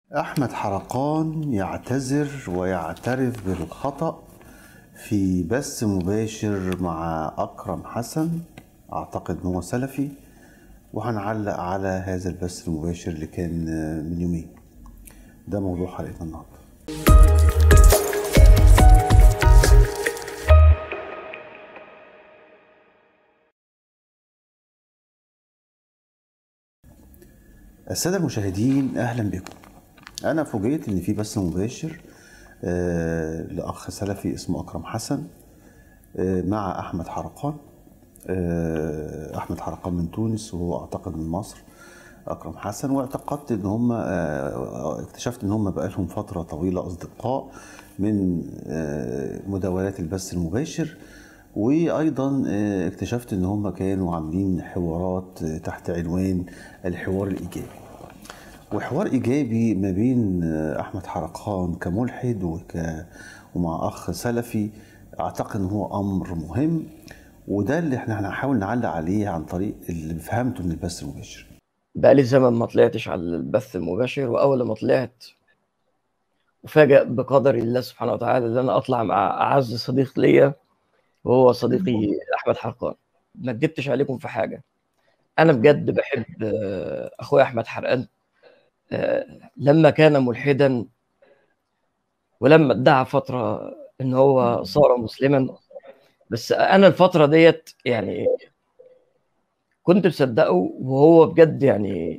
أحمد حرقان يعتذر ويعترف بالخطأ في بث مباشر مع أكرم حسن، أعتقد إن هو سلفي، وهنعلق على هذا البث المباشر اللي كان من يومين. ده موضوع حلقتنا النهارده. السادة المشاهدين، أهلا بكم. أنا فوجئت إن في بث مباشر لأخ سلفي اسمه أكرم حسن مع أحمد حرقان. أحمد حرقان من تونس وهو أعتقد من مصر أكرم حسن، واعتقدت إن هم اكتشفت إن هم بقالهم فترة طويلة أصدقاء من مداولات البث المباشر، وأيضا اكتشفت إن هم كانوا عاملين حوارات تحت عنوان الحوار الإيجابي، وحوار إيجابي ما بين أحمد حرقان كملحد ومع أخ سلفي. أعتقد إن هو أمر مهم، وده اللي احنا هنحاول نعلق عليه عن طريق اللي فهمته من البث المباشر. بقالي زمن ما طلعتش على البث المباشر، وأول ما طلعت أفاجأ بقدر الله سبحانه وتعالى إن أنا أطلع مع أعز صديق ليا، وهو صديقي أحمد حرقان. ما كدبتش عليكم في حاجة، أنا بجد بحب أخويا أحمد حرقان لما كان ملحدا، ولما ادعى فترة إن هو صار مسلما. بس أنا الفترة ديت يعني كنت مصدقه، وهو بجد يعني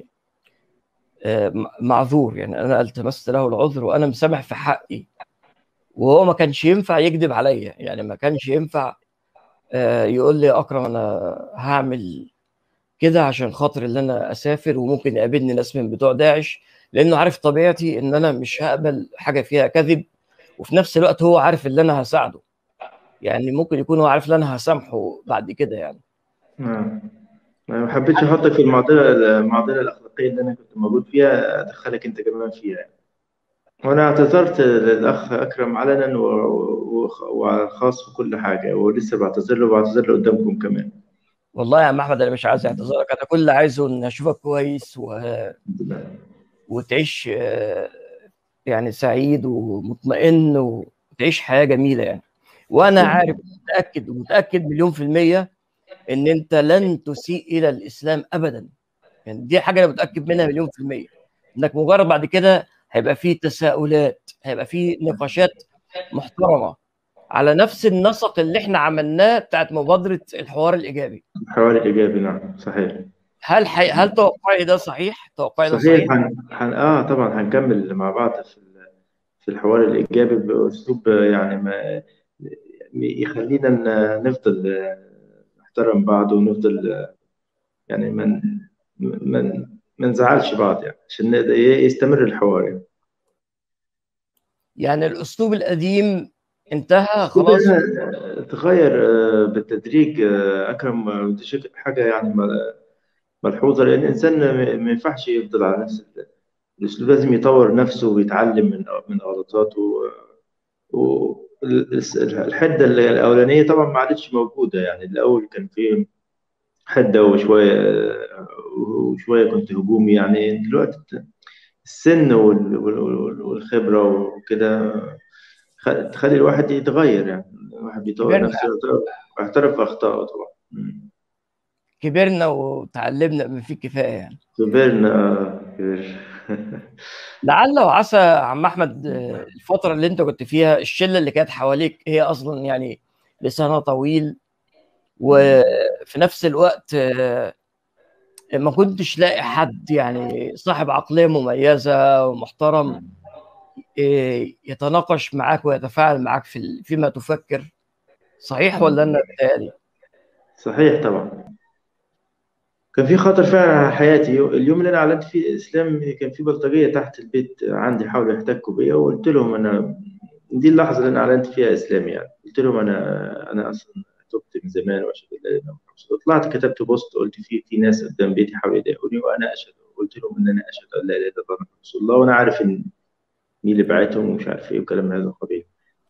معذور. يعني أنا التمست له العذر وأنا مسامح في حقي، وهو ما كانش ينفع يكذب عليا. يعني ما كانش ينفع يقول لي يا أكرم أنا هعمل كده عشان خاطر اللي أنا أسافر وممكن يقابلني ناس من بتوع داعش، لأنه عارف طبيعتي إن أنا مش هقبل حاجة فيها كذب. وفي نفس الوقت هو عارف اللي أنا هساعده، يعني ممكن يكون هو عارف اللي أنا هسامحه بعد كده يعني. نعم. أنا ما حبيتش أحطك في المعضلة الأخلاقية اللي أنا كنت موجود فيها، أدخلك أنت كمان فيها يعني. وأنا اعتذرت للأخ أكرم علنا وعلى الخاص وكل حاجة، ولسه بعتذر له قدامكم كمان. والله يا عم أحمد أنا مش عايز أعتذرك، أنا كل اللي عايزه إن أشوفك كويس الحمد لله. وتعيش يعني سعيد ومطمئن، وتعيش حياة جميلة يعني. وأنا عارف، متأكد مليون في المية إن أنت لن تسيء إلى الإسلام أبدا. يعني دي حاجة أنا متأكد منها مليون في المية، إنك مجرد بعد كده هيبقى فيه تساؤلات، هيبقى فيه نقاشات محترمة على نفس النسق اللي احنا عملناه بتاعت مبادرة الحوار الإيجابي. حوالي إيجابي، نعم صحيح. هل توقعي ده صحيح؟ توقعي ده صحيح. صحيح؟ طبعا هنكمل مع بعض في الحوار الإيجابي بأسلوب يعني ما يخلينا نفضل نحترم بعض، ونفضل يعني ما نزعلش بعض، يعني عشان يستمر الحوار يعني. يعني الأسلوب القديم انتهى أسلوب خلاص. تغير بالتدريج. أكرم، دي حاجة يعني ملحوظة، لأن الإنسان ما ينفعش يفضل على نفس الأسلوب، لازم يطور نفسه ويتعلم من غلطاته. والحدة الأولانية طبعا ما عادتش موجودة، يعني الأول كان في حدة وشوية كنت هجومي. يعني دلوقتي السن والخبرة وكده تخلي الواحد يتغير، يعني الواحد بيطور كبرنا نفسه ويعترف بأخطائه طبعا. كبرنا وتعلمنا بما فيه الكفاية يعني. كبرنا. كبر. لعل وعسى يا عم احمد الفتره اللي انت كنت فيها الشله اللي كانت حواليك هي اصلا يعني لسانها طويل، وفي نفس الوقت ما كنتش لاقي حد يعني صاحب عقليه مميزه ومحترم يتناقش معاك ويتفاعل معاك فيما تفكر. صحيح ولا انا بتهيألي؟ صحيح طبعا. كان في خطر فعلا على حياتي. اليوم اللي انا اعلنت فيه الاسلام كان في بلطجيه تحت البيت عندي حاولوا يحتكوا بيا، وقلت لهم انا دي اللحظه اللي انا اعلنت فيها اسلام. يعني قلت لهم انا اصلا تبت من زمان واشهد ان لا اله الا الله. طلعت كتبت بوست قلت فيه في ناس قدام بيتي حاولوا يضايقوني، وانا اشهد. قلت لهم ان انا اشهد ان لا اله الا الله محمد رسول الله، وانا عارف ان مين اللي بعتهم ومش عارف ايه وكلام من هذا القبيل.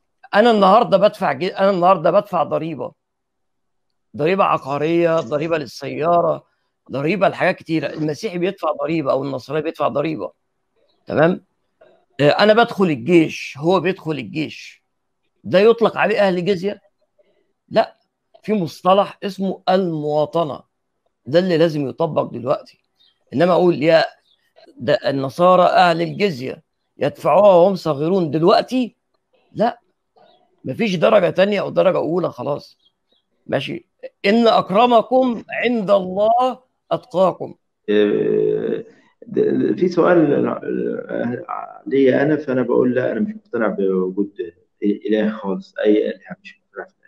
انا النهارده بدفع ضريبه عقاريه، ضريبه للسياره، ضريبه لحاجات كتيره. المسيحي بيدفع ضريبه او النصراني بيدفع ضريبه، تمام؟ انا بدخل الجيش، هو بيدخل الجيش، ده يطلق عليه اهل جزيه؟ لا، في مصطلح اسمه المواطنه، ده اللي لازم يطبق دلوقتي. انما اقول يا ده النصارى اهل الجزيه يدفعوها وهم صغيرون دلوقتي، لا، مفيش درجه تانية او درجه اولى، خلاص ماشي. ان اكرمكم عند الله اتقاكم. آه، في سؤال ليا انا، فانا بقول لا، انا مش مقتنع بوجود اله خالص، اي اله مش مقتنع في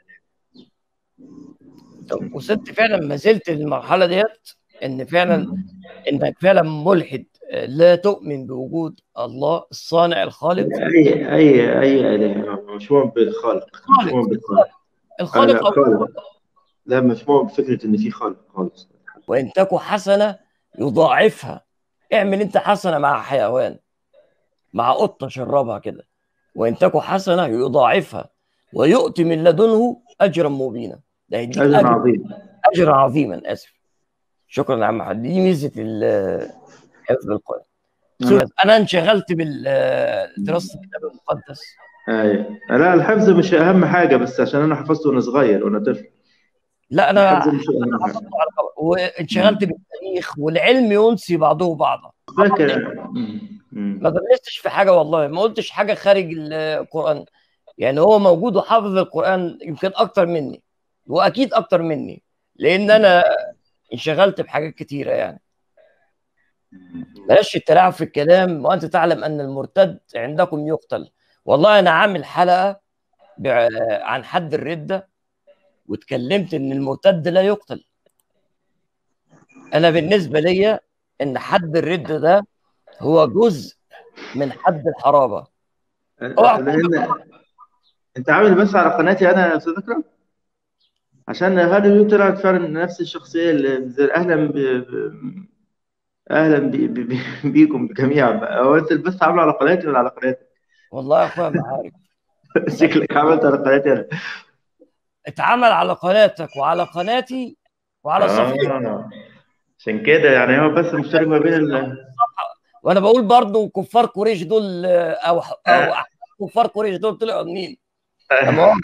طب وصلت فعلا، ما زلت للمرحله ديت، ان فعلا الاله. انك فعلا ملحد، لا تؤمن بوجود الله الصانع الخالق؟ اي اله مش مؤمن بالخالق، مش خالق، مؤمن بالخالق. انا لا الخالق او خالق، لا مش مؤمن بفكره ان في خالق خالص. وان تك حسنه يضاعفها. اعمل انت حسنه مع حيوان، مع قطه شربها كده، وان تك حسنه يضاعفها ويؤتي من لدنه اجرا مبينا، ده يديك اجر اجر، عظيم. اجر عظيما. اسف، شكرا يا عم محمد، دي ميزه حفظ القران. انا انا انشغلت بدراسه الكتاب المقدس. ايوه، لا الحفظ مش اهم حاجه، بس عشان انا حفظته وانا صغير وانا طفل. لا، الحفظ انا مش اهم حفظته حاجه. على طبق، وانشغلت مم. بالتاريخ والعلم ينسي بعضه بعضا. فاكر. ما درستش في حاجه والله، ما قلتش حاجه خارج القران. يعني هو موجود وحافظ القران يمكن اكتر مني، واكيد اكتر مني، لان انا انشغلت بحاجات كتيره يعني. بلاش التلاعب في الكلام، وانت تعلم ان المرتد عندكم يقتل. والله انا عامل حلقه عن حد الرده، واتكلمت ان المرتد لا يقتل. انا بالنسبه لي ان حد الرده ده هو جزء من حد الحرابه. اوعى تكون لان انت عامل بس على قناتي انا يا استاذ اكرم، عشان هذا يو طلعت فعلا نفس الشخصيه اللي اهلا اهلا بيكم جميعا. هو انت بس عامله على قناتي ولا على قناتك؟ والله يا اخويا ما عارف. شكلك عملت على قناتي انا. اتعمل على قناتك وعلى قناتي وعلى صفحتي. اه، عشان كده يعني هو بس مشترك ما بين وانا بقول برضو كفار قريش دول، او كفار قريش دول طلعوا منين؟ لما هو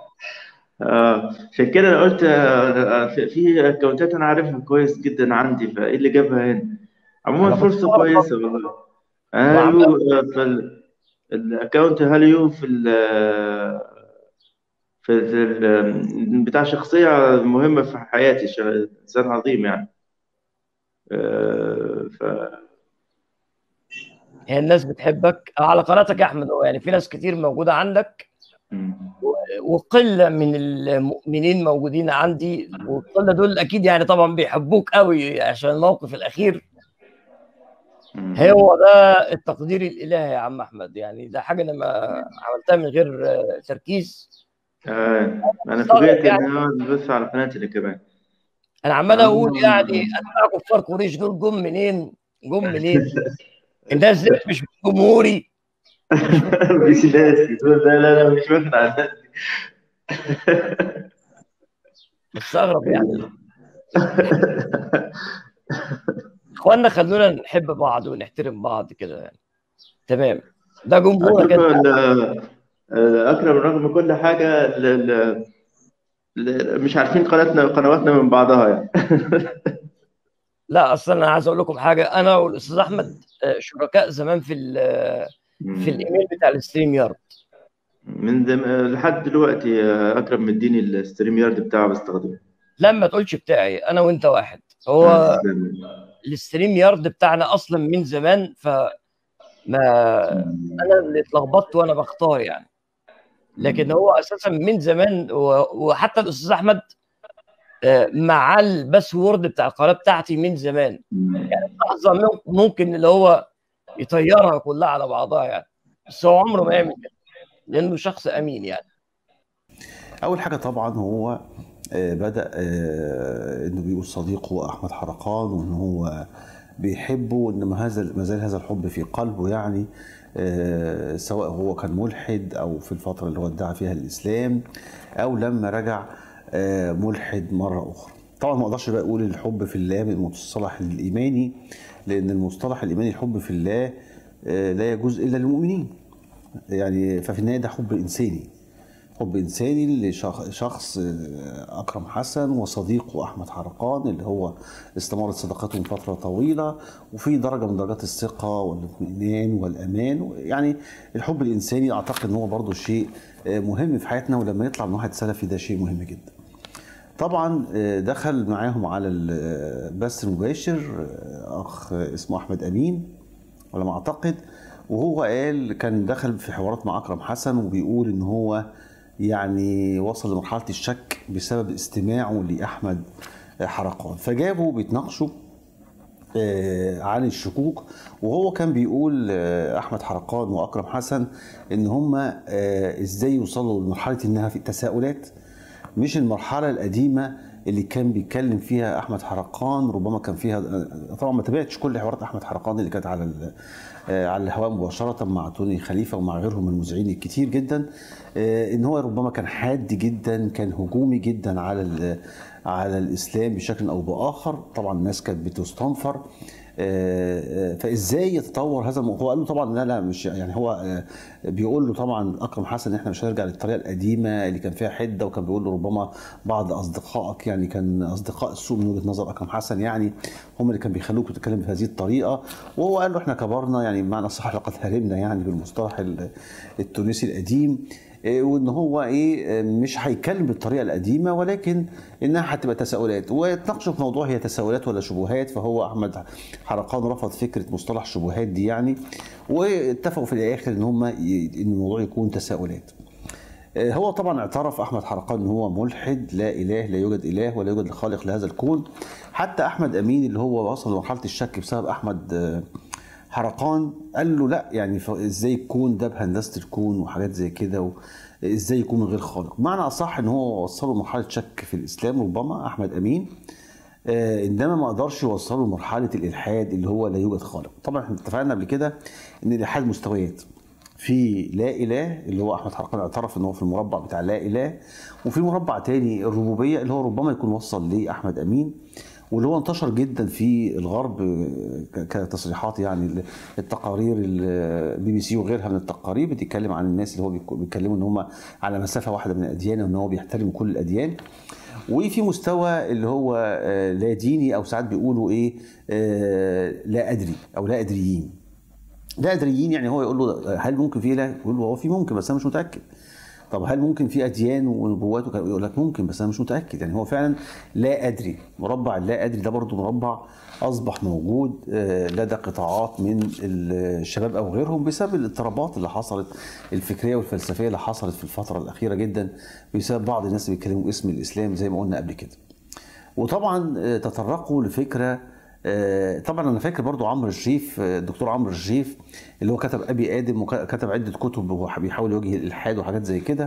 عشان كده انا قلت في اكونتات انا عارفها كويس جدا عندي، فايه اللي جابها هنا؟ عموما انا فرصه بستغرب كويسه برضو والله. هل وعمال. يو الاكونت هل يو بتاع شخصيه مهمه في حياتي، انسان عظيم يعني. ف هي الناس بتحبك على قناتك يا احمد، يعني في ناس كتير موجوده عندك، وقله من المؤمنين موجودين عندي، والقله دول اكيد يعني طبعا بيحبوك قوي عشان الموقف الاخير. هو ده التقدير الالهي يا عم احمد، يعني ده حاجه انا ما عملتها من غير تركيز. انا استغرب فوجئت يعني، ان هو بس على قناتي انا كمان. انا عمال اقول يعني اتباع كفار قريش دول جم منين؟ جم منين؟ الناس دي مش من جمهوري، مش من مش جمهوري. ناسي، لا لا لا، مش واخد على الناس. مستغرب يعني. اخواننا خلونا نحب بعض ونحترم بعض كده يعني. تمام، ده جمهورك أشوف انت. أكرم رغم كل حاجة مش عارفين قنواتنا من بعضها يعني. لا اصلا انا عايز اقول لكم حاجه، انا والاستاذ احمد شركاء زمان في في الايميل بتاع الستريم يارد. لحد دلوقتي أكرم مديني الستريم يارد بتاعه بستخدمه. لما تقولش بتاعي، انا وانت واحد. هو تسلم لي. الستريم يارد بتاعنا اصلا من زمان، فما انا اللي اتلخبطت وانا بختار يعني. لكن هو اساسا من زمان، وحتى الاستاذ احمد مع الباسورد بتاع القناه بتاعتي من زمان. يعني لحظه ممكن اللي هو يطيرها كلها على بعضها يعني، بس هو عمره ما يعمل كده لانه شخص امين يعني. اول حاجه طبعا هو بدأ انه بيقول صديقه احمد حرقان، وان هو بيحبه، وان ما زال هذا الحب في قلبه يعني. سواء هو كان ملحد او في الفتره اللي هو ادعى فيها الاسلام، او لما رجع ملحد مره اخرى. طبعا ما اقدرش بقى اقول الحب في الله من المصطلح الايماني، لان المصطلح الايماني الحب في الله لا يجوز الا للمؤمنين. يعني ففي النهايه ده حب انساني، حب انساني لشخص اكرم حسن وصديقه احمد حرقان اللي هو استمرت صداقتهم فتره طويله، وفي درجه من درجات الثقه والاطمئنان والامان. يعني الحب الانساني اعتقد ان هو برضه شيء مهم في حياتنا، ولما يطلع من واحد سلفي ده شيء مهم جدا. طبعا دخل معاهم على البث المباشر اخ اسمه احمد امين على ما اعتقد، وهو قال كان دخل في حوارات مع اكرم حسن وبيقول ان هو يعني وصل لمرحله الشك بسبب استماعه لاحمد حرقان، فجابوا بيتناقشوا عن الشكوك. وهو كان بيقول احمد حرقان واكرم حسن ان هم ازاي يوصلوا لمرحله انها في تساؤلات، مش المرحله القديمه اللي كان بيتكلم فيها احمد حرقان. ربما كان فيها، طبعا ما تابعتش كل حوارات احمد حرقان اللي كانت على الهواء مباشره مع توني خليفه ومع غيرهم من المذيعين الكتير جدا، ان هو ربما كان حاد جدا، كان هجومي جدا على الاسلام بشكل او باخر. طبعا الناس كانت بتستنفر، فازاي يتطور هذا الموضوع. هو قال له طبعا لا مش يعني، هو بيقول له طبعا اكرم حسن ان احنا مش هنرجع للطريقه القديمه اللي كان فيها حده، وكان بيقول له ربما بعض اصدقائك يعني كان اصدقاء السوء من وجهه نظر اكرم حسن يعني هم اللي كانوا بيخلوك تتكلم بهذه الطريقه. وهو قال له احنا كبرنا، يعني بمعنى صح لقد هرمنا يعني بالمصطلح التونسي القديم، وان هو مش هيتكلم بالطريقه القديمه، ولكن انها هتبقى تساؤلات، ويتناقشوا في موضوع هي تساؤلات ولا شبهات. فهو احمد حرقان رفض فكره مصطلح شبهات دي يعني، واتفقوا في الاخر ان الموضوع يكون تساؤلات. هو طبعا اعترف احمد حرقان ان هو ملحد، لا اله، لا يوجد اله ولا يوجد خالق لهذا الكون. حتى احمد امين اللي هو وصل لمرحله الشك بسبب احمد حرقان قال له لا، يعني ازاي الكون ده بهندسه الكون وحاجات زي كده، ازاي يكون من غير خالق. معنى اصح ان هو وصله لمرحله شك في الاسلام ربما احمد امين، انما ما قدرش يوصله لمرحله الالحاد اللي هو لا يوجد خالق. طبعا احنا اتفقنا قبل كده ان الالحاد مستويات، في لا اله اللي هو احمد حرقان اعترف ان هو في المربع بتاع لا اله، وفي مربع تاني الربوبيه اللي هو ربما يكون وصل لاحمد امين، واللي هو انتشر جدا في الغرب كتصريحات. يعني التقارير البي بي سي وغيرها من التقارير بتتكلم عن الناس اللي هو بيتكلموا ان هم على مسافه واحده من الاديان، وان هو بيحترم كل الاديان. وفي مستوى اللي هو لا ديني، او ساعات بيقولوا لا ادري او لا ادريين. لا ادريين يعني هو يقول له هل ممكن في اله؟ يقول له هو في ممكن بس انا مش متاكد. طب هل ممكن في اديان ونبوات؟ يقول لك ممكن بس انا مش متاكد. يعني هو فعلا لا ادري. مربع اللا ادري ده برضه مربع اصبح موجود لدى قطاعات من الشباب او غيرهم بسبب الاضطرابات اللي حصلت الفكريه والفلسفيه اللي حصلت في الفتره الاخيره جدا، بسبب بعض الناس اللي بيتكلموا اسم الاسلام زي ما قلنا قبل كده. وطبعا تطرقوا لفكره، طبعا انا فاكر برضو عمرو الشريف، الدكتور عمرو الشريف اللي هو كتب ابي ادم وكتب عده كتب وهو بيحاول يواجه الالحاد وحاجات زي كده.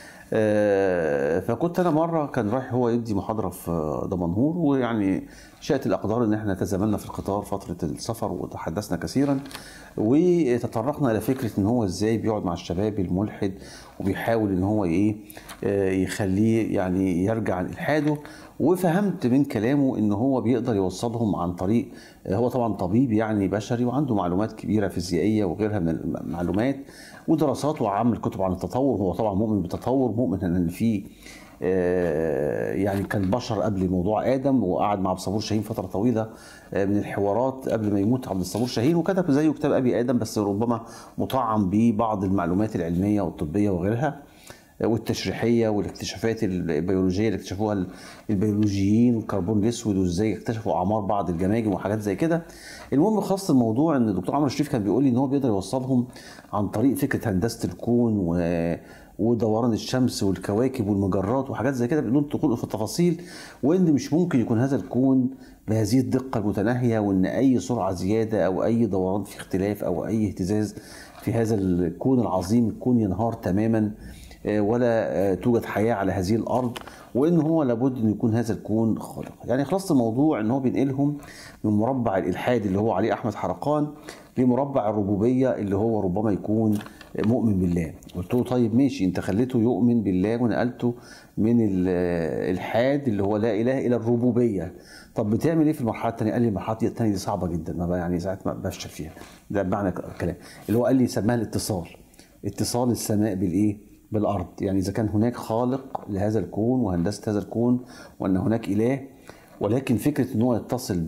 فكنت انا مره كان رايح هو يدي محاضره في دمنهور، ويعني شاءت الاقدار ان احنا تزاملنا في القطار فتره السفر وتحدثنا كثيرا، وتطرقنا الى فكره ان هو ازاي بيقعد مع الشباب الملحد وبيحاول ان هو يخليه يعني يرجع عن الحاده. وفهمت من كلامه ان هو بيقدر يوصلهم عن طريق، هو طبعا طبيب يعني بشري وعنده معلومات كبيره فيزيائيه وغيرها من المعلومات ودراسات، وعمل كتب عن التطور. هو طبعا مؤمن بالتطور، مؤمن ان في يعني كان بشر قبل موضوع ادم، وقعد مع عبد الصبور شاهين فتره طويله من الحوارات قبل ما يموت عبد الصبور شاهين، وكتب زيه كتاب ابي ادم بس ربما مطعم ببعض المعلومات العلميه والطبيه وغيرها والتشريحيه والاكتشافات البيولوجيه اللي اكتشفوها البيولوجيين، والكربون الاسود وازاي اكتشفوا اعمار بعض الجماجم وحاجات زي كده. المهم خاص الموضوع ان الدكتور عمرو الشريف كان بيقول لي ان هو بيقدر يوصلهم عن طريق فكره هندسه الكون ودوران الشمس والكواكب والمجرات وحاجات زي كده بدون دخول في التفاصيل، وان مش ممكن يكون هذا الكون بهذه الدقه المتناهيه، وان اي سرعه زياده او اي دوران في اختلاف او اي اهتزاز في هذا الكون العظيم الكون ينهار تماما ولا توجد حياه على هذه الارض، وان هو لابد ان يكون هذا الكون خالق. يعني خلاص الموضوع ان هو بينقلهم من مربع الالحاد اللي هو عليه احمد حرقان لمربع الربوبيه اللي هو ربما يكون مؤمن بالله. قلت له طيب ماشي، انت خليته يؤمن بالله ونقلته من الالحاد اللي هو لا اله الى الربوبيه، طب بتعمل ايه في المرحله الثانيه؟ قال لي المرحله الثانيه دي صعبه جدا، ما بقى يعني ساعات ما بفشل فيها. ده بمعنى الكلام اللي هو قال لي سماها الاتصال، اتصال السماء بالايه؟ بالارض. يعني اذا كان هناك خالق لهذا الكون وهندسه هذا الكون وان هناك اله، ولكن فكره ان هو يتصل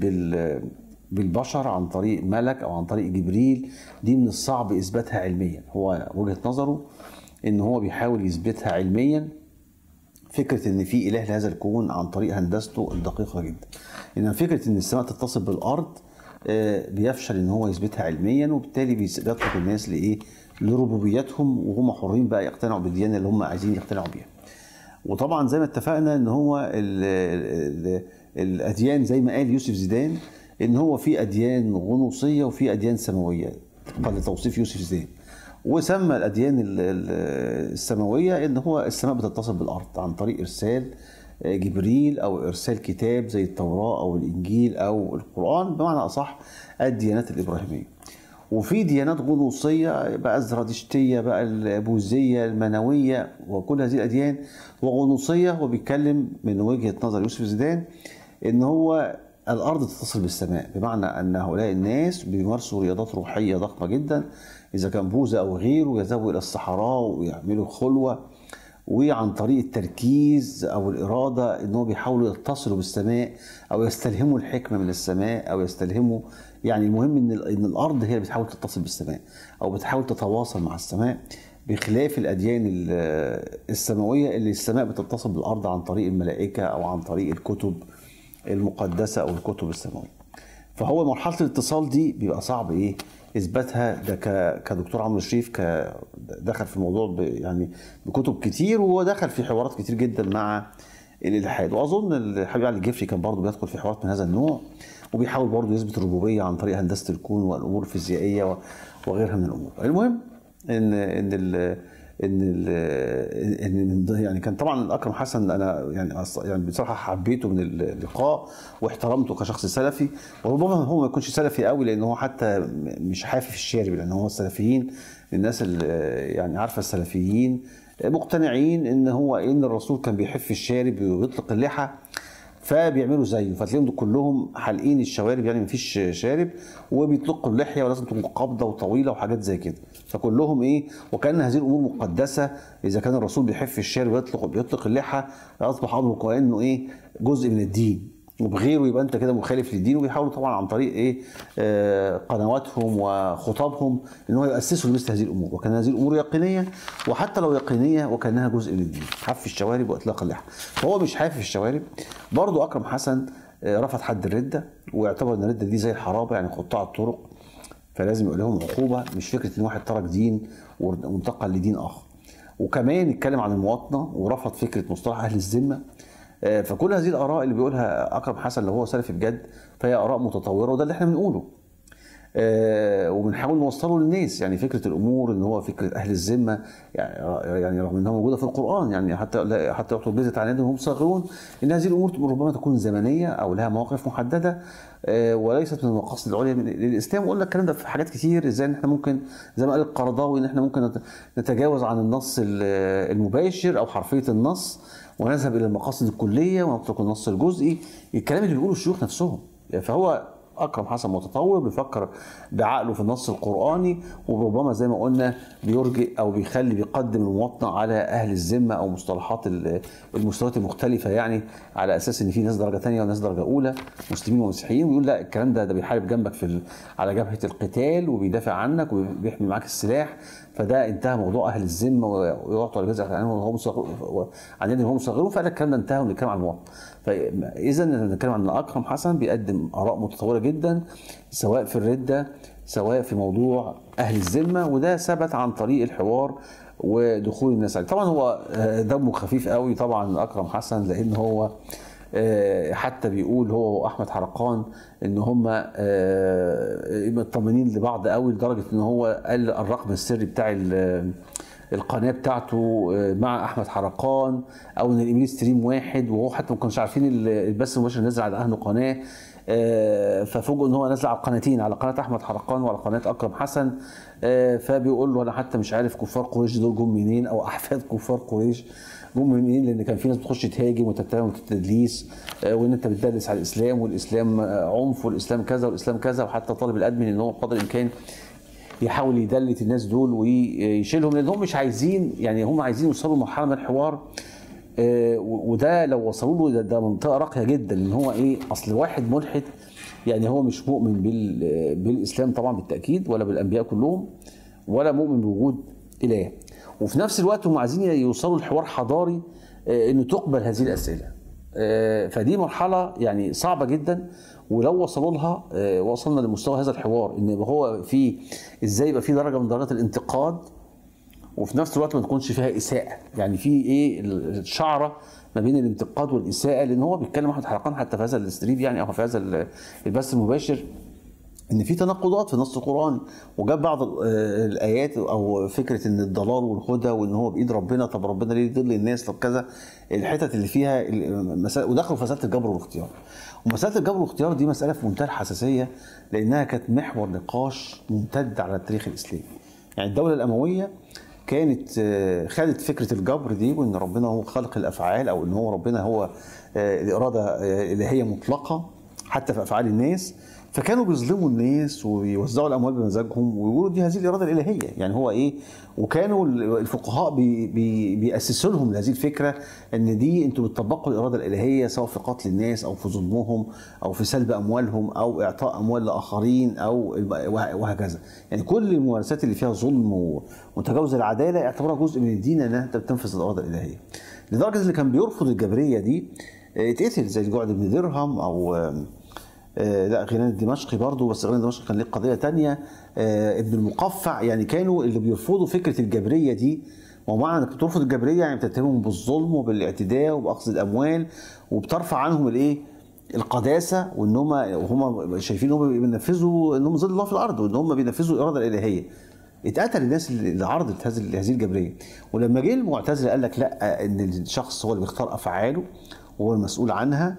بالبشر عن طريق ملك او عن طريق جبريل دي من الصعب اثباتها علميا. هو وجهه نظره ان هو بيحاول يثبتها علميا، فكره ان في اله لهذا الكون عن طريق هندسته الدقيقه جدا. انما فكره ان السماء تتصل بالارض بيفشل ان هو يثبتها علميا، وبالتالي بيترك الناس لايه؟ لربوبيتهم، وهم حرين بقى يقتنعوا بالديانه اللي هم عايزين يقتنعوا بيها. وطبعا زي ما اتفقنا ان هو الاديان زي ما قال يوسف زيدان ان هو في اديان غنوصيه وفي اديان سماويه طبقا لتوصيف يوسف زيدان، وسمى الاديان السماويه ان هو السماء بتتصل بالارض عن طريق ارسال جبريل او ارسال كتاب زي التوراه او الانجيل او القران، بمعنى اصح الديانات الابراهيميه. وفي ديانات غنوصيه بقى الزرادشتيه بقى البوذيه المنويه وكل هذه الاديان وغنوصيه. هو بيتكلم من وجهه نظر يوسف زيدان ان هو الارض تتصل بالسماء، بمعنى ان هؤلاء الناس بيمارسوا رياضات روحيه ضخمه جدا، اذا كان بوذا او غيره يذهبوا الى الصحراء ويعملوا خلوه، وعن طريق التركيز او الاراده ان هو بيحاولوا يتصلوا بالسماء او يستلهموا الحكمه من السماء او يستلهموا، يعني المهم ان الارض هي اللي بتحاول تتصل بالسماء او بتحاول تتواصل مع السماء، بخلاف الاديان السماويه اللي السماء بتتصل بالارض عن طريق الملائكه او عن طريق الكتب المقدسه او الكتب السماويه. فهو مرحله الاتصال دي بيبقى صعب ايه اثباتها. ده كدكتور عمرو شريف دخل في الموضوع يعني بكتب كتير، وهو دخل في حوارات كتير جدا مع الالحاد. واظن الحبيب علي الجفري كان برضه بيدخل في حوارات من هذا النوع، وبيحاول برضه يثبت الربوبيه عن طريق هندسه الكون والامور الفيزيائيه وغيرها من الامور. المهم يعني كان طبعا اكرم حسن انا يعني بصراحه حبيته من اللقاء واحترمته كشخص سلفي، وربما هو ما يكونش سلفي قوي لان هو حتى مش حافي في الشارب، لان هو السلفيين الناس اللي يعني عارفه السلفيين مقتنعين ان الرسول كان بيحف الشارب ويطلق اللحى، فبيعملوا زيه، فتلاقيهم كلهم حالقين الشوارب، يعني مفيش شارب وبيطلقوا اللحيه ولازم تكون قابضه وطويله وحاجات زي كده. فكلهم ايه، وكان هذه الامور مقدسه. اذا كان الرسول بيحف الشارب ويطلق اللحى اصبح امره كانه ايه، جزء من الدين، وبغيره يبقى انت كده مخالف للدين. وبيحاولوا طبعا عن طريق ايه قنواتهم وخطابهم ان هو يؤسسوا لمثل هذه الامور، وكان هذه الامور يقينيه، وحتى لو يقينيه وكانها جزء من الدين، حف الشوارب واطلاق اللحى. فهو مش حافي الشوارب. برضو اكرم حسن رفض حد الرده، واعتبر ان الرده دي زي الحرابه، يعني قطاع الطرق، فلازم يبقى لهم عقوبه، مش فكره ان واحد ترك دين وانتقل لدين اخر. وكمان اتكلم عن المواطنه ورفض فكره مصطلح اهل الذمه. فكل هذه الاراء اللي بيقولها اكرم حسن لو هو سلفي بجد فهي اراء متطوره، وده اللي احنا بنقوله وبنحاول نوصله للناس. يعني فكره الامور ان هو فكره اهل الذمه، يعني رغم انها موجوده في القران، يعني حتى يعطوا الجزيه عن يد وهم صاغرون، ان هذه الامور ربما تكون زمنيه او لها مواقف محدده وليست من المقاصد العليا للاسلام. وقلنا الكلام ده في حاجات كتير، ازاي ان احنا ممكن زي ما قال القرضاوي ان احنا ممكن نتجاوز عن النص المباشر او حرفيه النص ونذهب الى المقاصد الكليه ونترك النص الجزئي، الكلام اللي بيقوله الشيوخ نفسهم. فهو اكرم حسن متطور بيفكر بعقله في النص القراني، وربما زي ما قلنا بيرجئ او بيقدم المواطنه على اهل الذمه او مصطلحات المستويات المختلفه، يعني على اساس ان في ناس درجه ثانيه وناس درجه اولى، مسلمين ومسيحيين، ويقول لا الكلام ده بيحارب جنبك على جبهه القتال وبيدافع عنك وبيحمي معاك السلاح، فده انتهى موضوع اهل الذمه ويعطوا الجزاء عن يد وهم صغيرون، فقال الكلام ده انتهى ونتكلم عن المواطن. فاذا نتكلم عن اكرم حسن بيقدم اراء متطوره جدا سواء في الرده سواء في موضوع اهل الذمه، وده ثبت عن طريق الحوار ودخول الناس عليه. طبعا هو دمه خفيف قوي طبعا اكرم حسن، لان هو حتى بيقول هو واحمد حرقان ان هم مطمنين لبعض قوي، لدرجه ان هو قال الرقم السري بتاع القناه بتاعته مع احمد حرقان، او ان الايميل ستريم واحد، وهو حتى ما كانش عارفين البث المباشر نزل على اهله قناه. ففوجئوا ان هو نزل على القناتين، على قناه احمد حرقان وعلى قناه اكرم حسن. فبيقول له انا حتى مش عارف كفار قريش دول جم منين، او احفاد كفار قريش جم منين، لان كان في ناس بتخش تهاجم وتتهم التدليس، وان انت بتدلس على الاسلام، والاسلام عنف، والاسلام كذا والاسلام كذا. وحتى طالب الادمن ان هو بقدر الامكان يحاول يدلت الناس دول ويشيلهم، لان هم مش عايزين، يعني هم عايزين يوصلوا لمرحله من الحوار. وده لو وصلوا له ده منطقه راقيه جدا، ان هو ايه، اصل واحد ملحد يعني هو مش مؤمن بالاسلام طبعا بالتاكيد، ولا بالانبياء كلهم، ولا مؤمن بوجود اله. وفي نفس الوقت هم عايزين يوصلوا لحوار حضاري انه تقبل هذه الاسئله. فدي مرحله يعني صعبه جدا، ولو وصلوا لها وصلنا لمستوى هذا الحوار، ان هو في ازاي يبقى في درجه من درجات الانتقاد، وفي نفس الوقت ما تكونش فيها اساءه. يعني في ايه الشعره ما بين الانتقاد والاساءه، لان هو بيتكلم احمد حرقان حتى في هذا الاستريم يعني، او في هذا البث المباشر، ان في تناقضات في النص القراني، وجاب بعض الايات او فكره ان الضلال والهدى وان هو بايد ربنا، طب ربنا ليه يضل الناس، طب كذا الحتت اللي فيها ودخلوا في مساله الجبر والاختيار. ومساله الجبر والاختيار دي مساله في منتهى الحساسيه، لانها كانت محور نقاش ممتد على التاريخ الاسلامي. يعني الدوله الامويه كانت خدت فكره الجبر دي، وان ربنا هو خالق الافعال، او ان هو ربنا هو الاراده الالهيه مطلقه حتى في افعال الناس. فكانوا بيظلموا الناس ويوزعوا الاموال بمزاجهم ويقولوا دي هذه الاراده الالهيه، يعني هو ايه. وكانوا الفقهاء بيأسسوا لهم هذه الفكره، ان دي انتوا بتطبقوا الاراده الالهيه سواء في قتل الناس، او في ظلمهم، او في سلب اموالهم، او اعطاء اموال لاخرين، او وهكذا. يعني كل الممارسات اللي فيها ظلم وتجاوز العداله اعتبرها جزء من الدين، انها انت بتنفذ الاراده الالهيه. لدرجه اللي كان بيرفض الجبريه دي اتقتل، زي الجعد بن درهم، او لا غيلان الدمشقي برضه، بس غيلان الدمشقي كان ليه قضيه ثانيه، ابن المقفع. يعني كانوا اللي بيرفضوا فكره الجبريه دي، ومعنى انك بترفض الجبريه يعني بتتهمهم بالظلم وبالاعتداء وباخذ الاموال، وبترفع عنهم الايه، القداسه، وان هم شايفين ان هم بينفذوا، ان هم ظل الله في الارض، وان هم بينفذوا الاراده الالهيه. اتقتل الناس اللي عرضت هذه الجبريه. ولما جه المعتزله قال لك لا، ان الشخص هو اللي بيختار افعاله وهو المسؤول عنها،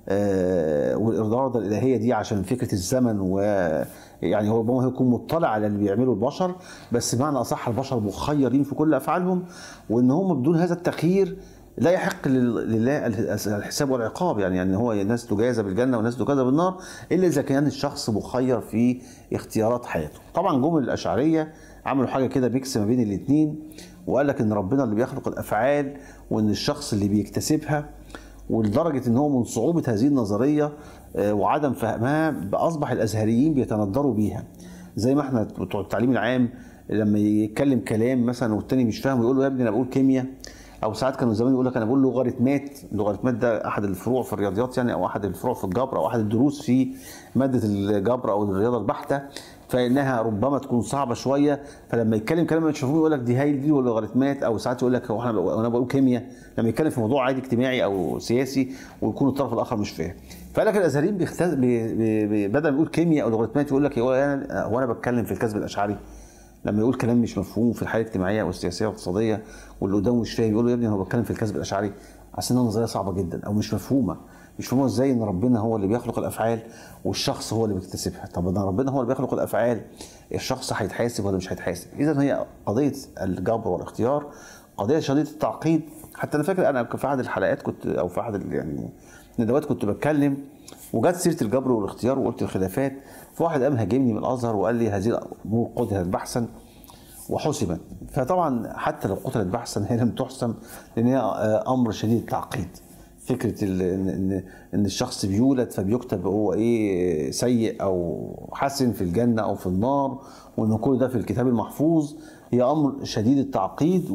والاراده الالهيه دي عشان فكره الزمن، ويعني هو ربما يكون مطلع على اللي بيعمله البشر، بس بمعنى اصح البشر مخيرين في كل افعالهم، وان هم بدون هذا التخيير لا يحق لله الحساب والعقاب. يعني هو الناس تجازى بالجنه والناس تجازى بالنار، الا اذا كان الشخص مخير في اختيارات حياته. طبعا جم الاشعريه عملوا حاجه كده ميكس ما بين الاثنين، وقال لك ان ربنا اللي بيخلق الافعال، وان الشخص اللي بيكتسبها. ولدرجه ان هو من صعوبه هذه النظريه وعدم فهمها اصبح الازهريين بيتندروا بيها. زي ما احنا بتوع التعليم العام لما يتكلم كلام مثلا والتاني مش فاهم يقول له يا ابني انا بقول كيمياء، او ساعات كانوا زمان يقول لك انا بقول لوغاريتمات. اللوغاريتمات ده احد الفروع في الرياضيات يعني، او احد الفروع في الجبر، او احد الدروس في ماده الجبر او الرياضه البحته، فانها ربما تكون صعبه شويه. فلما يتكلم كلام مش مفهوم يقول لك دي لوغاريتمات، او ساعات يقول لك هو انا بقول كيمياء لما يتكلم في موضوع عادي اجتماعي او سياسي ويكون الطرف الاخر مش فاهم. فقال لك الازهريين بدل ما يقول كيمياء او لوغاريتمات يقول لك هو انا بتكلم في الكذب الاشعري. لما يقول كلام مش مفهوم في الحاله الاجتماعيه والسياسيه والاقتصاديه واللي قدامه مش فاهم، يقول له يا ابني انا بتكلم في الكذب الاشعري، عشان نظريه صعبه جدا او مش مفهومه. ازاي ان ربنا هو اللي بيخلق الافعال والشخص هو اللي بيكتسبها؟ طب ده ربنا هو اللي بيخلق الافعال، الشخص هيتحاسب ولا مش هيتحاسب؟ اذا هي قضيه الجبر والاختيار قضيه شديده التعقيد. حتى انا فاكر انا في احد الحلقات كنت، او في احد يعني الندوات كنت بتكلم وجت سيره الجبر والاختيار وقلت الخلافات، فواحد قام هاجمني من الازهر وقال لي هذه الامور قتلت بحثا وحسبت. فطبعا حتى لو قتلت بحثا هي لم تحسم، لان هي امر شديد التعقيد. فكره ان الشخص بيولد فبيكتب هو ايه، سيء او حسن في الجنه او في النار، وان كل ده في الكتاب المحفوظ، هي امر شديد التعقيد.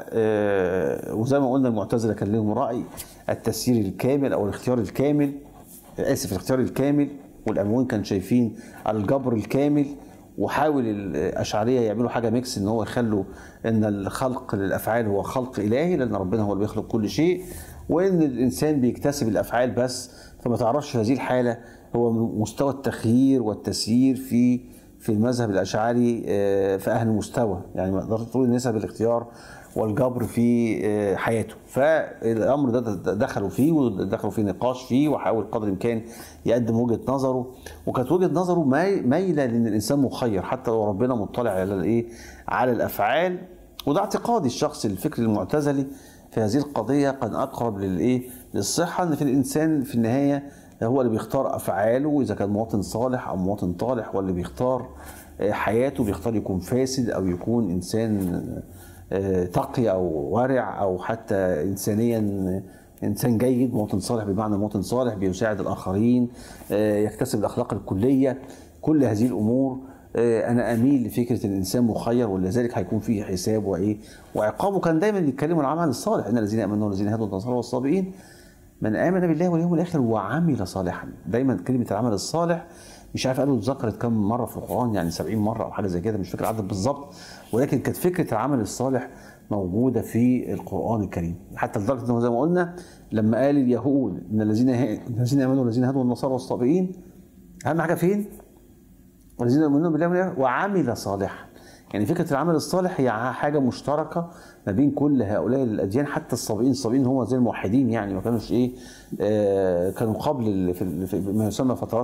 وزي ما قلنا المعتزله كان لهم راي التسيير الكامل او الاختيار الكامل، الاختيار الكامل، والامويين كانوا شايفين الجبر الكامل. وحاول الاشعريه يعملوا حاجه ميكس، ان هو يخلوا ان الخلق للافعال هو خلق الهي، لان ربنا هو اللي بيخلق كل شيء، وان الانسان بيكتسب الافعال بس. فما تعرفش في هذه الحاله هو مستوى التخيير والتسيير في في المذهب الاشعري في اهل المستوى، يعني ما تقدرش تقول نسب الاختيار والجبر في حياته. فالامر ده دخلوا فيه ودخلوا في نقاش فيه، وحاول قدر الامكان يقدم وجهه نظره، وكانت وجهه نظره مايله لان الانسان مخير حتى لو ربنا مطلع على الايه، على الافعال. وده اعتقادي الشخصي الفكر المعتزلي في هذه القضيه كان اقرب للايه، للصحه، ان في الانسان في النهايه هو اللي بيختار افعاله اذا كان مواطن صالح او مواطن طالح، واللي بيختار حياته، بيختار يكون فاسد او يكون انسان تقي او ورع او حتى انسانيا انسان جيد، مواطن صالح بمعنى مواطن صالح بيساعد الاخرين، يكتسب الاخلاق الكليه. كل هذه الامور انا اميل لفكره الانسان مخير، ولذلك هيكون فيه حساب وايه وعقابه. كان دايما بيتكلموا عن العمل الصالح، ان الذين امنوا والذين هادوا والنصارى والصابئين من امن بالله واليوم الاخر وعمل صالحا. دايما كلمه العمل الصالح مش عارف قالوا اتذكرت كم مره في القران، يعني 70 مره او حاجه زي كده، مش فاكر العدد بالظبط، ولكن كانت فكره العمل الصالح موجوده في القران الكريم، حتى لدرجه انه زي ما قلنا لما قال اليهود ان الذين امنوا والذين هادوا والنصارى والصابئين، اهم حاجه فين؟ والذين امنوا بالله وعمل صالحا. يعني فكره العمل الصالح هي حاجه مشتركه ما بين كل هؤلاء الاديان، حتى الصابئين هو زي الموحدين، يعني ما كانوش ايه، كانوا قبل في ما يسمى فترات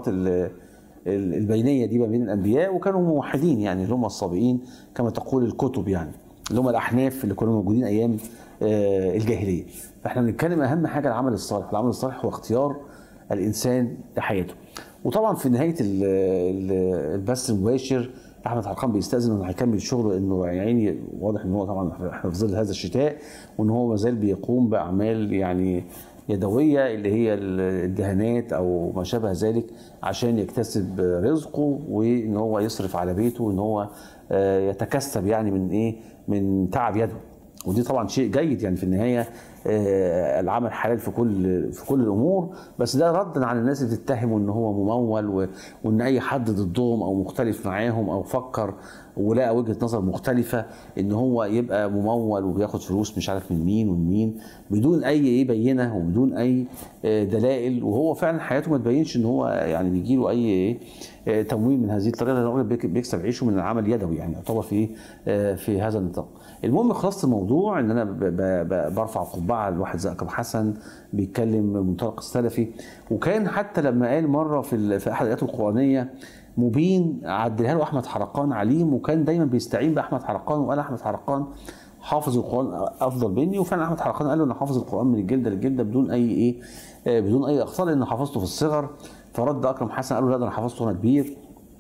البينيه دي ما بين الانبياء، وكانوا موحدين، يعني اللي هم الصابئين كما تقول الكتب، يعني اللي هم الاحناف اللي كانوا موجودين ايام الجاهليه. فاحنا بنتكلم اهم حاجه العمل الصالح، والعمل الصالح هو اختيار الانسان لحياته. وطبعا في نهايه البث المباشر احمد حرقان بيستاذن انه هيكمل شغله، لانه يعني واضح ان هو طبعا احنا في ظل هذا الشتاء، وان هو ما زال بيقوم باعمال يعني يدويه اللي هي الدهانات او ما شابه ذلك عشان يكتسب رزقه، وان هو يصرف على بيته، وان هو يتكسب يعني من ايه، من تعب يده. ودي طبعا شيء جيد، يعني في النهايه العمل حلال في كل الامور، بس ده ردا على الناس اللي بتتهمه ان هو ممول، وان اي حد ضدهم او مختلف معاهم او فكر ولقى وجهه نظر مختلفه ان هو يبقى ممول وبياخد فلوس مش عارف من مين ومن مين بدون اي بينه وبدون اي دلائل، وهو فعلا حياته ما تبينش ان هو يعني بيجي له اي تمويل من هذه الطريقه، لان بيكسب عيشه من العمل اليدوي، يعني يعتبر في هذا النطاق. المهم خلاصه الموضوع ان انا برفع قبعه لواحد زي اكرم حسن بيتكلم من منطلق السلفي، وكان حتى لما قال مره في احد الايات القرانيه مبين عدلها له احمد حرقان عليم، وكان دايما بيستعين باحمد حرقان، وقال احمد حرقان حافظ القران افضل مني، وفعلا احمد حرقان قال له انا حافظ القران من الجلده للجلده بدون اي بدون اي اخطاء، لان حفظته في الصغر. فرد اكرم حسن قال له لا، ده انا حفظته وانا كبير،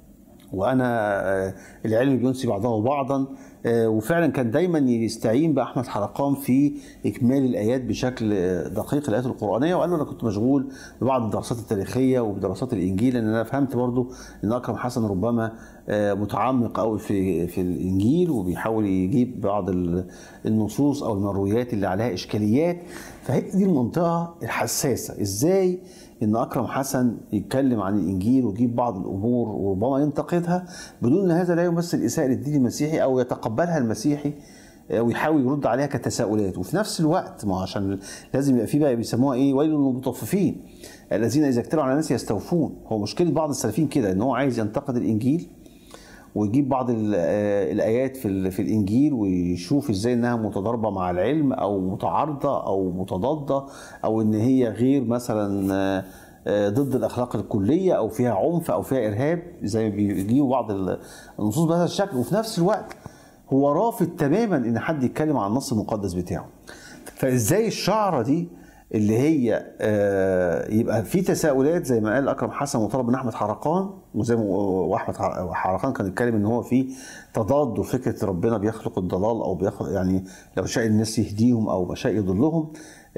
وانا العلم بينسي بعضه بعضا. وفعلا كان دايما يستعين باحمد حرقان في اكمال الايات بشكل دقيق، الايات القرانيه. وقال له انا كنت مشغول ببعض الدراسات التاريخيه وبدراسات الانجيل، لان انا فهمت برضو ان اكرم حسن ربما متعمق قوي في الانجيل، وبيحاول يجيب بعض النصوص او المرويات اللي عليها اشكاليات. فهي دي المنطقه الحساسه، ازاي ان اكرم حسن يتكلم عن الانجيل ويجيب بعض الامور وربما ينتقدها بدون ان هذا لا يمثل اساءه للدين المسيحي او يتقبلها المسيحي ويحاول يرد عليها كتساؤلات. وفي نفس الوقت ما عشان لازم يبقى في بقى بيسموها ايه، ويل للمطففين الذين اذا اكتالوا على الناس يستوفون. هو مشكله بعض السلفيين كده ان هو عايز ينتقد الانجيل ويجيب بعض الايات في الانجيل ويشوف ازاي انها متضاربه مع العلم او متعارضه او متضاده، او ان هي غير مثلا ضد الاخلاق الكليه او فيها عنف او فيها ارهاب زي ما بيجيبوا بعض النصوص بهذا الشكل. وفي نفس الوقت هو رافض تماما ان حد يتكلم عن النص المقدس بتاعه. فازاي الشعره دي اللي هي يبقى في تساؤلات زي ما قال اكرم حسن وطلب من احمد حرقان، وزي ما واحمد حرقان كان يتكلم ان هو في تضاد وفكره ربنا بيخلق الضلال او بيخلق يعني لو شاء الناس يهديهم او ما شاء يضلهم،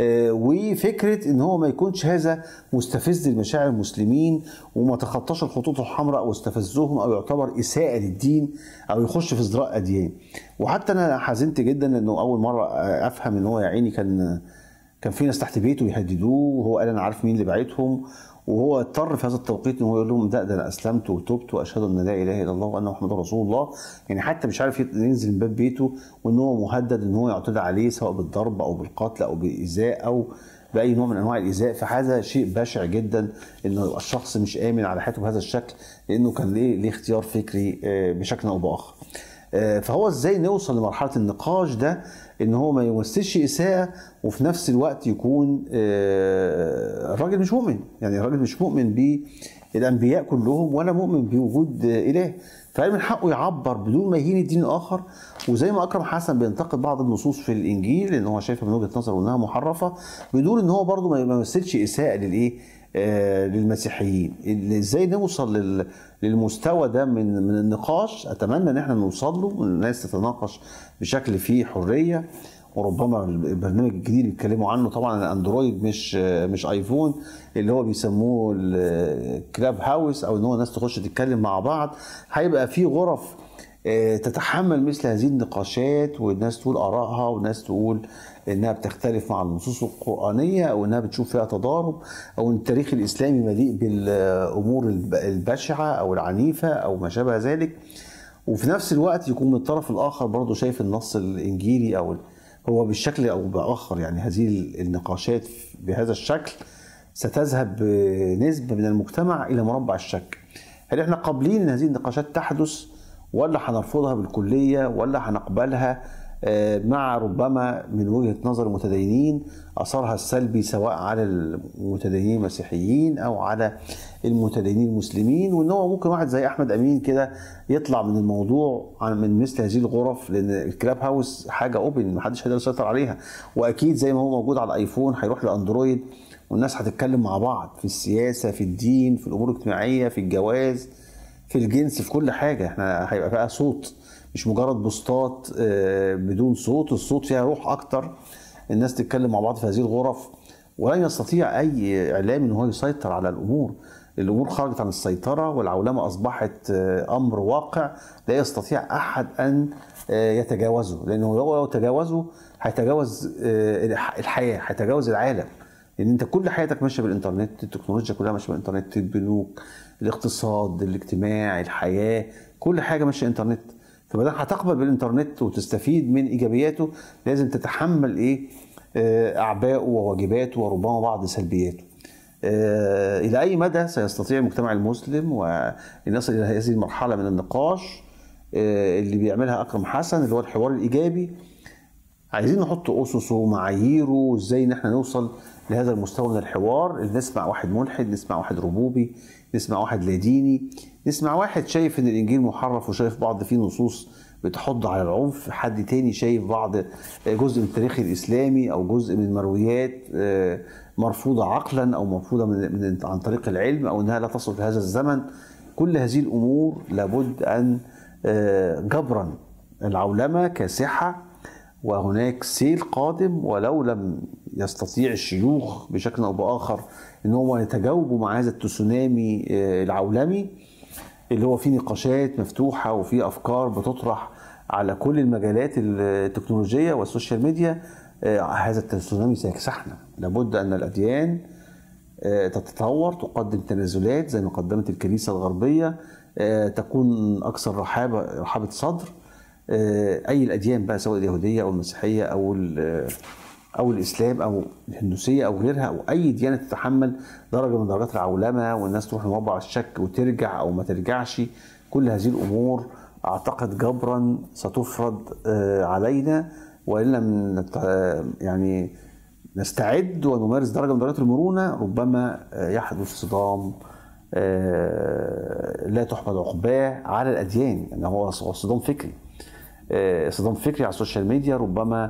وفكره ان هو ما يكونش هذا مستفز لمشاعر المسلمين وما تخطاش الخطوط الحمراء او استفزهم او يعتبر اساءه للدين او يخش في ازدراء اديان. وحتى انا حزنت جدا انه اول مره افهم ان هو يا عيني كان في ناس تحت بيته يهددوه، وهو قال انا عارف مين اللي باعتهم، وهو اضطر في هذا التوقيت ان هو يقول لهم ده انا اسلمت وتوبت واشهد ان لا اله الا الله وان محمد رسول الله. يعني حتى مش عارف ينزل من باب بيته، وان هو مهدد ان هو يعتدى عليه سواء بالضرب او بالقتل او بالايذاء او باي نوع من انواع الايذاء. فهذا شيء بشع جدا ان الشخص مش امن على حياته بهذا الشكل، لانه كان ليه اختيار فكري بشكل او باخر. فهو ازاي نوصل لمرحله النقاش ده ان هو ما يمثلش اساءه وفي نفس الوقت يكون الراجل مش مؤمن، يعني الراجل مش مؤمن بالانبياء كلهم ولا مؤمن بوجود اله، فهل من حقه يعبر بدون ما يهين الدين الاخر؟ وزي ما اكرم حسن بينتقد بعض النصوص في الانجيل لان هو شايفها من وجهه نظره انها محرفه، بدون ان هو برضه ما يمثلش اساءه للايه؟ للمسيحيين. ازاي نوصل للمستوى ده من النقاش؟ اتمنى ان احنا نوصل له، الناس تتناقش بشكل فيه حريه. وربما البرنامج الجديد اللي بيتكلموا عنه طبعا الاندرويد مش ايفون، اللي هو بيسموه الكلاب هاوس، او ان هو الناس تخش تتكلم مع بعض، هيبقى فيه غرف تتحمل مثل هذه النقاشات، والناس تقول آرائها، والناس تقول إنها بتختلف مع النصوص القرآنية، أو إنها بتشوف فيها تضارب، أو إن التاريخ الإسلامي مليء بالأمور البشعة أو العنيفة أو ما شابه ذلك. وفي نفس الوقت يكون من الطرف الآخر برضه شايف النص الإنجيلي أو هو بالشكل أو بآخر. يعني هذه النقاشات بهذا الشكل ستذهب بنسبة من المجتمع إلى مربع الشك. هل إحنا قابلين إن هذه النقاشات تحدث، ولا هنرفضها بالكلية، ولا هنقبلها مع ربما من وجهة نظر المتدينين أثرها السلبي سواء على المتدينين المسيحيين أو على المتدينين المسلمين، وإن هو ممكن واحد زي أحمد أمين كده يطلع من الموضوع من مثل هذه الغرف، لأن الكلاب هاوس حاجة أوبن محدش هيقدر يسيطر عليها، وأكيد زي ما هو موجود على الآيفون هيروح للأندرويد، والناس هتتكلم مع بعض في السياسة، في الدين، في الأمور الاجتماعية، في الجواز، في الجنس، في كل حاجة. احنا هيبقى بقى صوت، مش مجرد بوستات بدون صوت. الصوت فيها روح اكتر، الناس تتكلم مع بعض في هذه الغرف، ولن يستطيع اي اعلام ان هو يسيطر على الامور. الامور خرجت عن السيطرة، والعولمة اصبحت امر واقع لا يستطيع احد ان يتجاوزه، لانه لو تجاوزه هيتجاوز الحياة، هيتجاوز العالم، لان انت كل حياتك ماشيه بالانترنت، التكنولوجيا كلها ماشيه بالانترنت، البنوك، الاقتصاد، الاجتماع، الحياه، كل حاجه ماشيه انترنت. فبدل هتقبل بالانترنت وتستفيد من ايجابياته، لازم تتحمل اعبائه وواجباته وربما بعض سلبياته. الى اي مدى سيستطيع المجتمع المسلم وان يصل الى هذه المرحله من النقاش اللي بيعملها اكرم حسن، اللي هو الحوار الايجابي؟ عايزين نحط اسسه ومعاييره، ازاي ان احنا نوصل لهذا المستوى من الحوار، اللي نسمع واحد ملحد، نسمع واحد ربوبي، نسمع واحد لا ديني، نسمع واحد شايف ان الانجيل محرف وشايف بعض فيه نصوص بتحض على العنف، حد تاني شايف بعض جزء من التاريخ الاسلامي او جزء من المرويات مرفوضه عقلا او مرفوضه عن طريق العلم، او انها لا تصل في هذا الزمن. كل هذه الامور لابد ان جبرا العولمه كاسحه، وهناك سيل قادم، ولو لم يستطيع الشيوخ بشكل او باخر ان هم يتجاوبوا مع هذا التسونامي العولمي اللي هو فيه نقاشات مفتوحه وفيه افكار بتطرح على كل المجالات التكنولوجيه والسوشيال ميديا، هذا التسونامي سيكسحنا. لابد ان الاديان تتطور، تقدم تنازلات زي ما قدمت الكنيسه الغربيه، تكون اكثر رحابه صدر. اي الاديان بقى، سواء اليهوديه او المسيحيه او الاسلام او الهندوسيه او غيرها، او اي ديانه تتحمل درجه من درجات العولمه، والناس تروح لموضع الشك وترجع او ما ترجعش. كل هذه الامور اعتقد جبرا ستفرض علينا، وان لم يعني نستعد ونمارس درجه من درجات المرونه، ربما يحدث صدام لا تحمد عقباه على الاديان. يعني هو صدام فكري، صدام فكري على السوشيال ميديا، ربما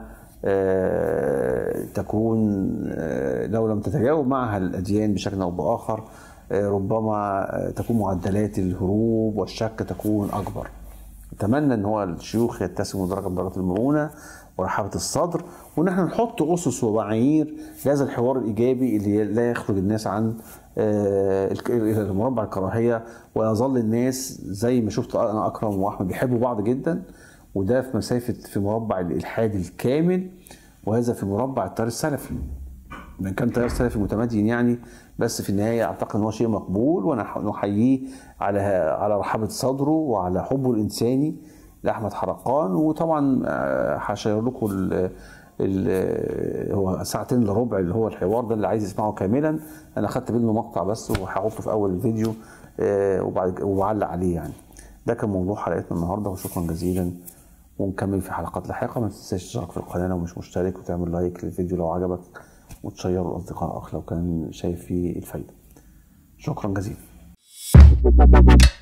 تكون لو لم تتجاوب معها الأديان بشكل أو بآخر، ربما تكون معدلات الهروب والشك تكون أكبر. أتمنى أن هو الشيوخ يتسموا درجة من درجات المرونة ورحابة الصدر، وان احنا نحط اسس ومعايير لهذا الحوار الايجابي اللي لا يخرج الناس عن مربع الكراهيه، ويظل الناس زي ما شفت انا اكرم واحمد بيحبوا بعض جدا، وده في مسافه في مربع الالحاد الكامل، وهذا في مربع التيار السلفي. من كان تيار سلفي متمدين يعني، بس في النهايه اعتقد ان هو شيء مقبول، ونحييه على رحابه صدره وعلى حبه الانساني لاحمد حرقان. وطبعا هشير لكم هو ساعتين الا ربع اللي هو الحوار ده، اللي عايز يسمعه كاملا انا خدت منه مقطع بس وهحطه في اول الفيديو وبعلق عليه يعني. ده كان موضوع حلقتنا النهارده، وشكرا جزيلا، ونكمل في حلقات لاحقه. ما تنساش تشترك في القناه لو مش مشترك، وتعمل لايك للفيديو لو عجبك، وتشيره لاصدقائك لو كان شايف فيه الفايده. شكرا جزيلا.